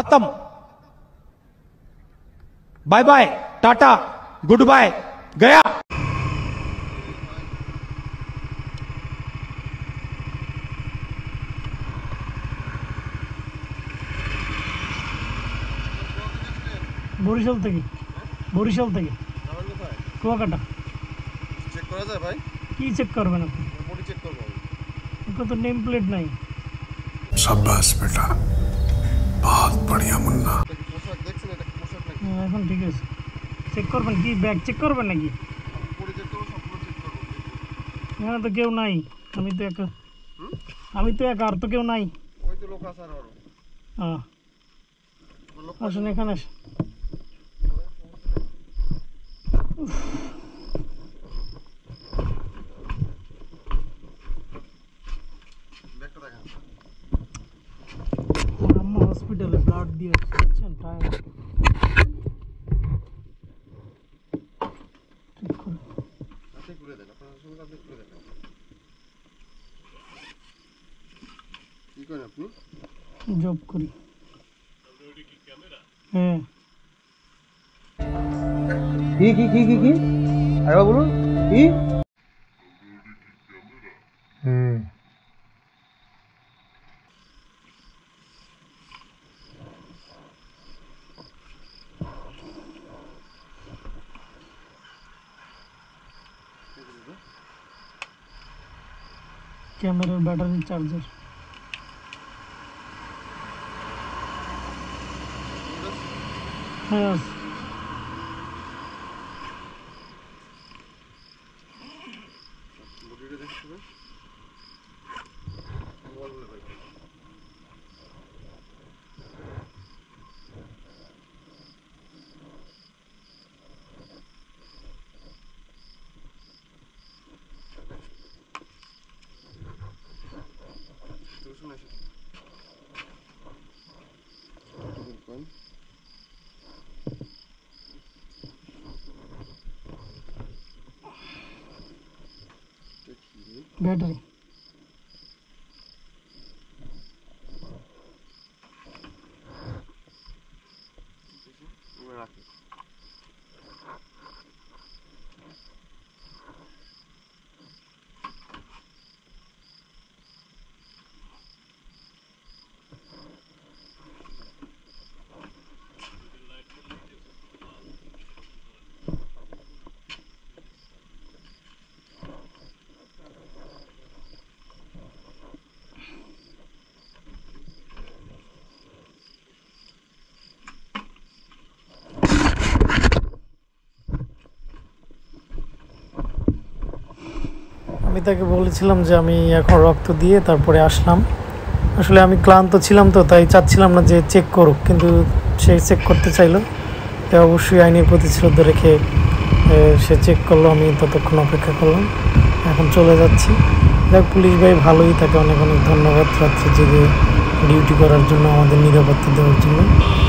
खत्म। Bye bye, tata, good bye, गया। বরিশাল থেকে কুয়াকাটা। চেক করা যায় ভাই? কি চেক করবেন আপনি? বডি চেক করব। এখন তো নেম প্লেট নাই। शाबाश बेटा, बहुत बढ़िया मुन्ना। পোশাক দেখছেন, এটা পোশাক নাকি? এখন ঠিক আছে। চেক করবেন কি? ব্যাগ চেক করবেন নাকি? বডি চেক করব, সবগুলো চেক করব। এখানে তো কেউ নাই। আমি তো একা, আর তো কেউ নাই। ওই তো লোক আছে আরো। হ্যাঁ, আসুন এখানে আসুন। ব্যাগটা দেখেন। আম্মা হসপিটালে ব্লাড দিয়ে আসছেন টাইম। আপনি ঘুরে দেন, আপনার সঙ্গে আপনি ঘুরে দেন। কি করেন আপনি? জব করি। হ্যাঁ। কি আরে বলুন কি? ক্যামেরার ব্যাটারি চার্জার। হ্যাঁ, বডিটা দেখছেন? বললে ভাই। তো শুনে আসেন। কোন? ব্যাটারি। আমি তাকে বলেছিলাম যে আমি এখন রক্ত দিয়ে তারপরে আসলাম। আসলে আমি ক্লান্ত ছিলাম, তো তাই চাচ্ছিলাম না যে চেক করুক, কিন্তু সে চেক করতে চাইলো। তাই অবশ্যই আইনের প্রতি শ্রদ্ধা রেখে সে চেক করলো। আমি ততক্ষণ অপেক্ষা করলাম, এখন চলে যাচ্ছি। যাক, পুলিশ ভাই ভালোই, তাকে অনেক অনেক ধন্যবাদ রাত্রে জেগে ডিউটি করার জন্য, আমাদের নিরাপত্তা দেওয়ার জন্য।